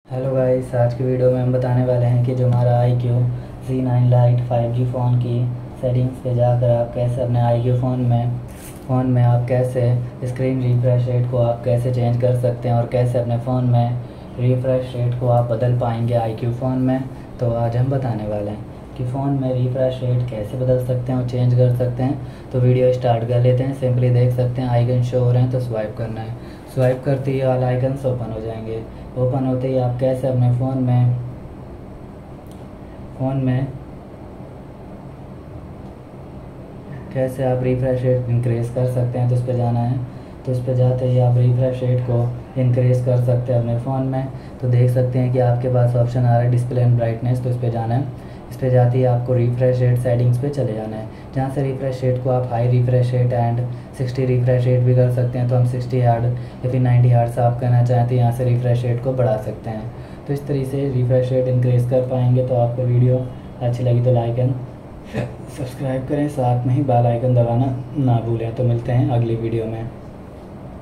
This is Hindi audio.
हेलो गाइस, आज की वीडियो में हम बताने वाले हैं कि जो हमारा iQOO Z9 Lite 5G phone की सेटिंग्स पे जाकर आप कैसे अपने iQOO फ़ोन में आप कैसे स्क्रीन रिफ्रेश रेट को आप कैसे चेंज कर सकते हैं और कैसे अपने फ़ोन में रिफ्रेश रेट को आप बदल पाएंगे iQOO फ़ोन में। तो आज हम बताने वाले हैं कि फ़ोन में रिफ्रेश रेट कैसे बदल सकते हैं और चेंज कर सकते हैं। तो वीडियो स्टार्ट कर लेते हैं। सिंपली देख सकते हैं आइकन शो हो रहे हैं, तो स्वाइप करना है। स्वाइप करते ही ऑल आइकन्स ओपन हो जाएंगे। ओपन होते ही आप कैसे अपने फ़ोन में कैसे आप रिफ्रेश रेट इंक्रीज़ कर सकते हैं, तो उस पर जाना है। तो उस पर जाते ही आप रिफ्रेश रेट को इंक्रीज़ कर सकते हैं अपने फ़ोन में। तो देख सकते हैं कि आपके पास ऑप्शन आ रहा है डिस्प्ले एंड ब्राइटनेस, तो इस पर जाना है। इस पर जाते ही आपको रिफ्रेश रेट सेटिंग्स पे चले जाना है, जहाँ से रिफ्रेश रेट को आप high refresh rate and 60 refresh rate भी कर सकते हैं। तो हम 60 हर्ट्ज़ या फिर 90 हर्ट्ज़ आप करना चाहें तो यहाँ से रिफ्रेश रेट को बढ़ा सकते हैं। तो इस तरीके से रिफ्रेश रेट इंक्रीज़ कर पाएंगे। तो आपको वीडियो अच्छी लगी तो लाइक एंड सब्सक्राइब करें, साथ में ही बेल आइकन दबाना ना भूलें। तो मिलते हैं अगली वीडियो में।